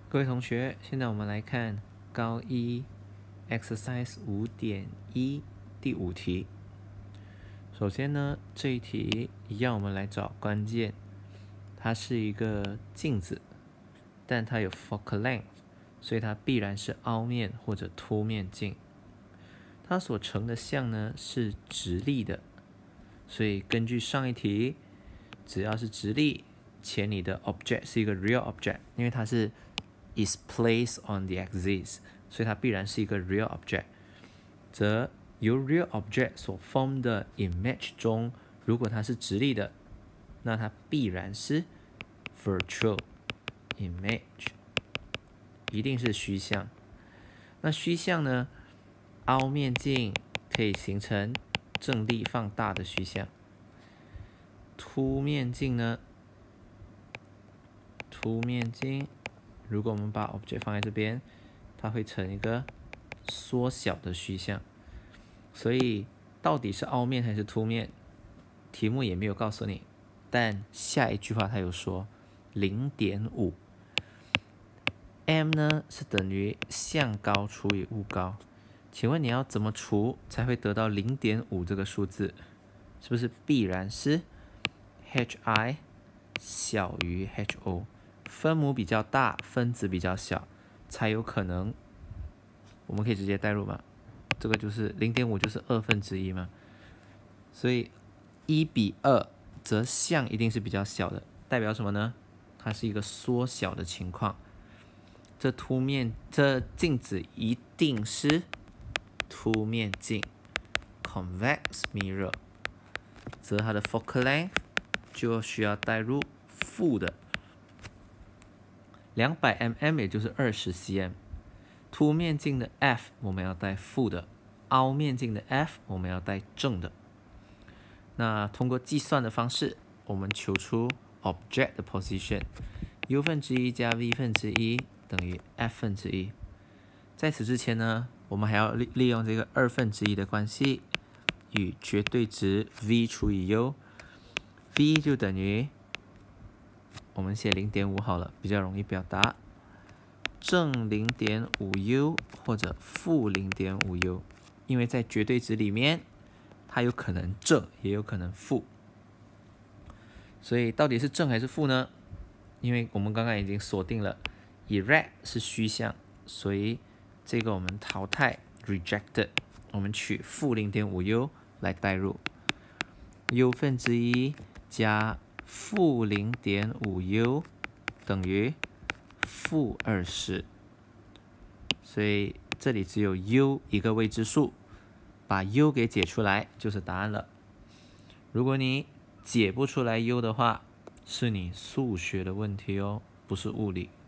各位同学，现在我们来看高一 exercise 5.1第5题。首先呢，这一题一样，我们来找关键。它是一个镜子，但它有 focal length， 所以它必然是凹面或者凸面镜。它所成的像呢是直立的，所以根据上一题，只要是直立且你的 object 是一个 real object， 因为它是 is placed on the axis， 所以它必然是一个 real object， 则由 real object 所 form 的 image 中，如果它是直立的，那它必然是 virtual image， 一定是虚像。那虚像呢，凹面镜可以形成正立放大的虚像，凸面镜呢，凸面镜如果我们把 object 放在这边，它会成一个缩小的虚像。所以到底是凹面还是凸面，题目也没有告诉你，但下一句话它有说 0.5 m 呢是等于像高除以物高。请问你要怎么除才会得到 0.5 这个数字？是不是必然是 hi 小于 ho， 分母比较大，分子比较小，才有可能？我们可以直接代入嘛？这个就是 0.5 就是1/2嘛，所以1比2，则像一定是比较小的，代表什么呢？它是一个缩小的情况。这镜子一定是凸面镜 convex mirror， 则它的 focal length 就需要代入负的200 mm， 也就是20 cm。凸面镜的 f 我们要带负的，凹面镜的 f 我们要带正的。那通过计算的方式，我们求出 object 的 position， u⁻1 加 v⁻1 等于 f⁻1。在此之前呢，我们还要利用这个1/2的关系与绝对值 v 除以 u，v 就等于，我们写 0.5 好了，比较容易表达，正 0.5u 或者负 0.5u， 因为在绝对值里面，它有可能正，也有可能负。所以到底是正还是负呢？因为我们刚刚已经锁定了 erect 是虚像，所以这个我们淘汰 rejected， 我们取负 0.5u 来代入， u⁻1 加负 0.5u 等于负20，所以这里只有 u 一个未知数，把 u 给解出来就是答案了。如果你解不出来 u 的话，是你数学的问题哦，不是物理。